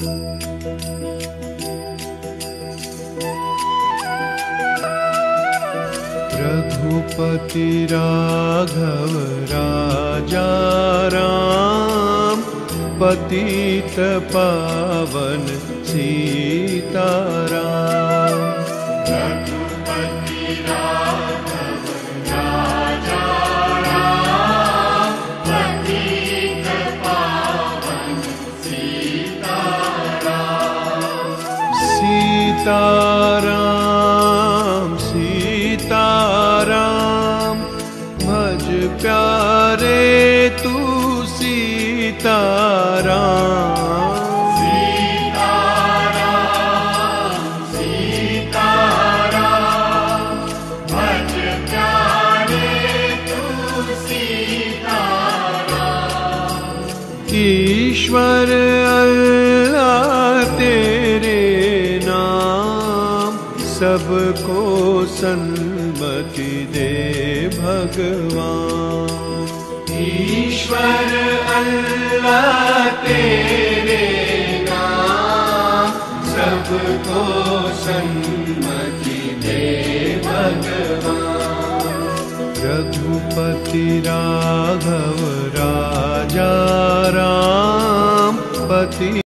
रघुपति राघव राजा राम, पतित पावन सीताराम। रघुपति राघव राजा राम, पतित पावन सीताराम। सीताराम सीताराम, भज प्यारे तू सीताराम। सीताराम सीताराम, भज प्यारे तू सीताराम। ईश्वर अल्लाह तेरे नाम, सबको सन्मति दे भगवान। ईश्वर अल्लाह तेरे नाम, सबको सन्मति दे भगवान। रघुपति राघव राजा राम, पति